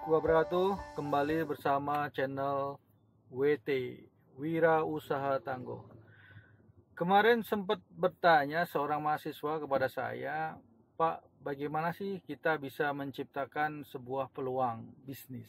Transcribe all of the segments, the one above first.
wabarakatuh. Kembali bersama channel WT, Wira Usaha Tangguh. Kemarin sempat bertanya seorang mahasiswa kepada saya, Pak, bagaimana sih kita bisa menciptakan sebuah peluang bisnis?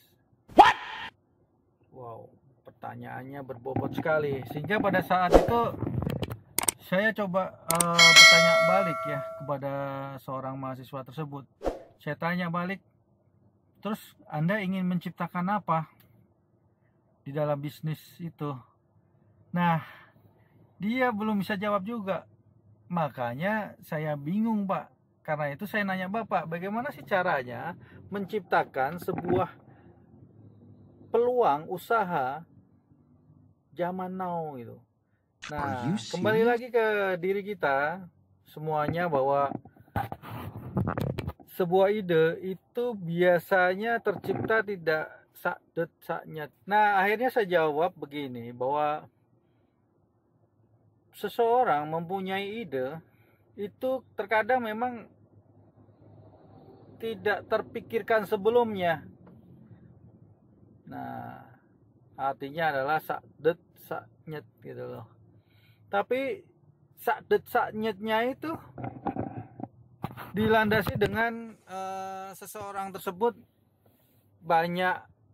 Wow, pertanyaannya berbobot sekali. Sehingga pada saat itu saya coba bertanya balik ya kepada seorang mahasiswa tersebut. Saya tanya balik, terus Anda ingin menciptakan apa di dalam bisnis itu? Nah, dia belum bisa jawab juga. Makanya saya bingung, Pak. Karena itu saya nanya Bapak, bagaimana sih caranya menciptakan sebuah peluang usaha zaman now gitu. Nah, kembali lagi ke diri kita semuanya, bahwa sebuah ide itu biasanya tercipta tidak sakdet saknyet. Nah, akhirnya saya jawab begini, bahwa seseorang mempunyai ide itu terkadang memang tidak terpikirkan sebelumnya. Nah, artinya adalah sakdet saknyet gitu loh. Tapi sakdet saknyetnya itu dilandasi dengan seseorang tersebut banyak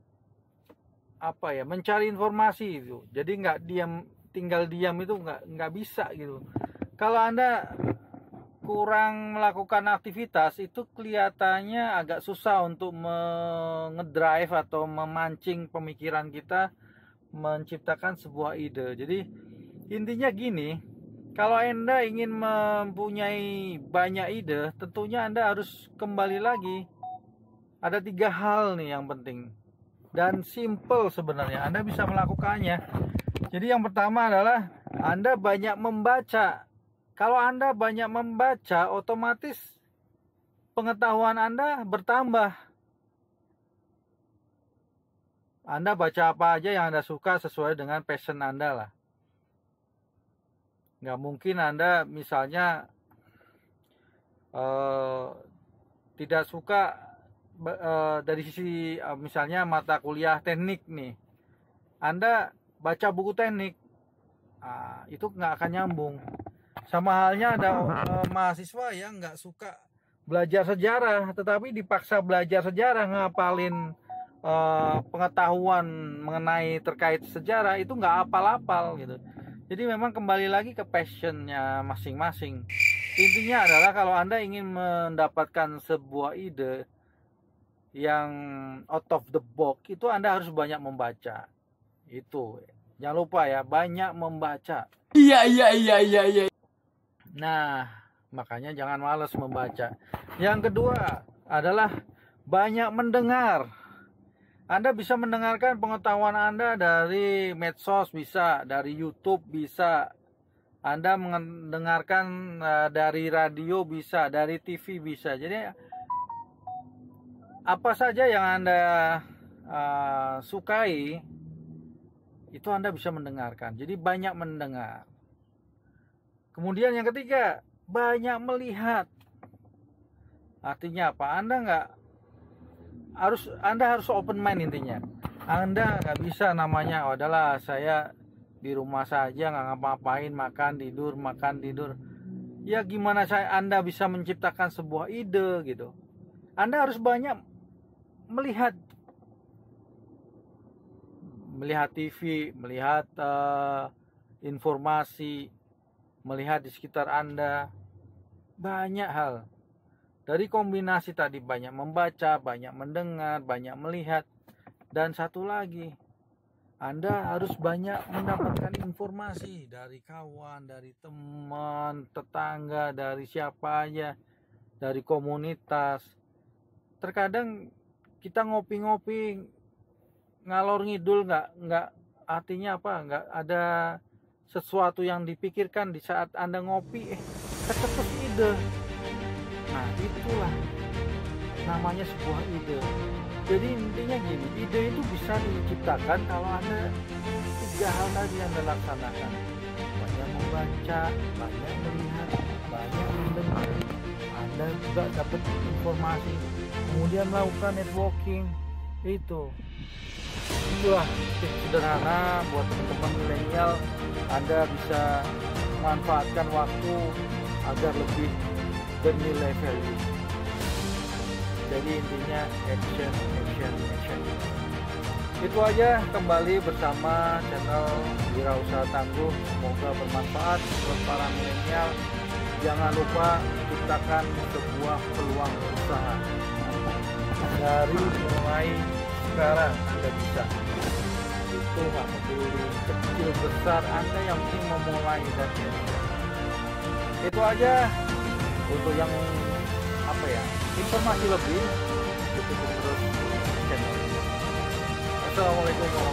mencari informasi itu. Jadi nggak tinggal diam itu nggak bisa gitu. Kalau Anda kurang melakukan aktivitas, itu kelihatannya agak susah untuk ngedrive atau memancing pemikiran kita menciptakan sebuah ide. Jadi intinya gini, kalau Anda ingin mempunyai banyak ide, tentunya Anda harus kembali lagi. Ada 3 hal nih yang penting dan simple sebenarnya. Anda bisa melakukannya. Jadi yang pertama adalah Anda banyak membaca. Kalau Anda banyak membaca, otomatis pengetahuan Anda bertambah. Anda baca apa aja yang Anda suka sesuai dengan passion Anda lah. Nggak mungkin Anda misalnya tidak suka dari sisi misalnya mata kuliah teknik nih, Anda baca buku teknik, itu nggak akan nyambung. Sama halnya ada mahasiswa yang nggak suka belajar sejarah, tetapi dipaksa belajar sejarah, ngapalin pengetahuan mengenai terkait sejarah, itu nggak apal-apal gitu. Jadi memang kembali lagi ke passionnya masing-masing. Intinya adalah kalau Anda ingin mendapatkan sebuah ide yang out of the box, itu Anda harus banyak membaca. Itu jangan lupa ya, banyak membaca. Iya. Nah, makanya jangan malas membaca. Yang kedua adalah banyak mendengar. Anda bisa mendengarkan pengetahuan Anda dari medsos, bisa dari YouTube, bisa Anda mendengarkan dari radio, bisa dari TV, bisa. Jadi apa saja yang Anda sukai, itu Anda bisa mendengarkan. Jadi banyak mendengar. Kemudian yang ketiga, banyak melihat. Artinya apa? Anda harus open mind intinya. Anda nggak bisa namanya, adalah saya di rumah saja nggak ngapa-ngapain, makan tidur. Ya gimana Anda bisa menciptakan sebuah ide gitu? Anda harus banyak melihat TV, melihat informasi, melihat di sekitar Anda, banyak hal. Dari kombinasi tadi, banyak membaca, banyak mendengar, banyak melihat, dan satu lagi, Anda harus banyak mendapatkan informasi dari kawan, dari teman, tetangga, dari siapa aja, dari komunitas. Terkadang kita ngopi-ngopi ngalor ngidul, nggak artinya apa, nggak ada sesuatu yang dipikirkan di saat Anda ngopi, kecetus ide. Nah, itulah namanya sebuah ide. Jadi intinya gini, ide itu bisa diciptakan kalau Anda 3 hal tadi Anda laksanakan. Banyak membaca, banyak melihat, banyak mendengar. Anda juga dapat informasi, kemudian melakukan networking, Itulah tips sederhana buat teman-teman milenial. Anda bisa memanfaatkan waktu agar lebih bernilai value. Jadi intinya action. Itu aja, kembali bersama channel Wirausaha Tangguh. Semoga bermanfaat buat para milenial. Jangan lupa ciptakan sebuah peluang usaha. Dari mulai sekarang Anda bisa. Itu nggak peduli kecil besar, Anda yang penting memulai dan itu aja. Untuk yang informasi lebih, ikuti terus channel ini. Assalamualaikum warahmatullahi wabarakatuh.